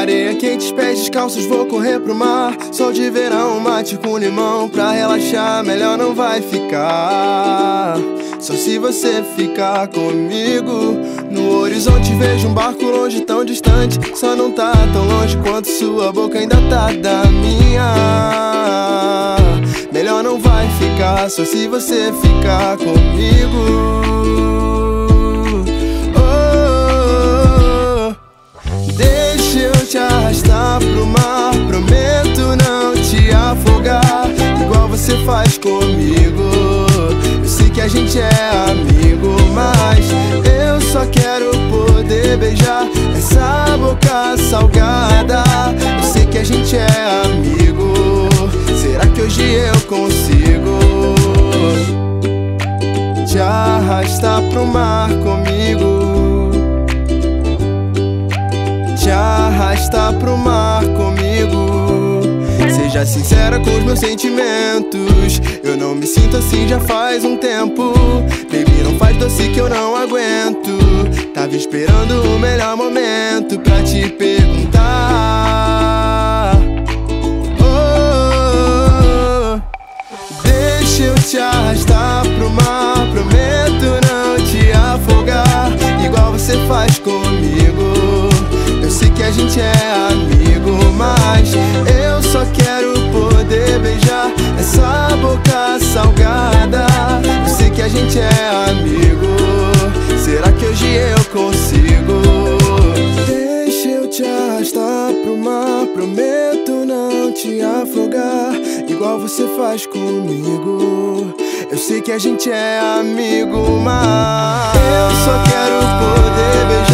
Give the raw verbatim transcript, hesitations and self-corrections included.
Areia quente, pés descalços, vou correr pro mar. Sol de verão, mate com limão. Pra relaxar, melhor não vai ficar. Só se você ficar comigo. No horizonte vejo um barco longe, tão distante. Só não tá tão longe quanto sua boca ainda tá da minha. Melhor não vai ficar, só se você ficar comigo. Te arrastar pro mar, prometo não te afogar, igual você faz comigo. Eu sei que a gente é amigo, mas eu só quero poder beijar essa boca salgada. Eu sei que a gente é amigo, será que hoje eu consigo te arrastar pro mar comigo? Te arrastar pro mar comigo. Seja sincera com os meus sentimentos. Eu não me sinto assim já faz um tempo. Baby, não faz doce que eu não aguento. Tava esperando o melhor momento pra te perguntar. Oh, deixa eu te arrastar pro mar. Prometo não te afogar, igual você faz comigo. Eu sei que a gente é amigo, mas eu só quero poder beijar essa boca salgada. Eu sei que a gente é amigo, será que hoje eu consigo? Deixa eu te arrastar pro mar, prometo não te afogar, igual você faz comigo. Eu sei que a gente é amigo, mas eu só quero poder beijar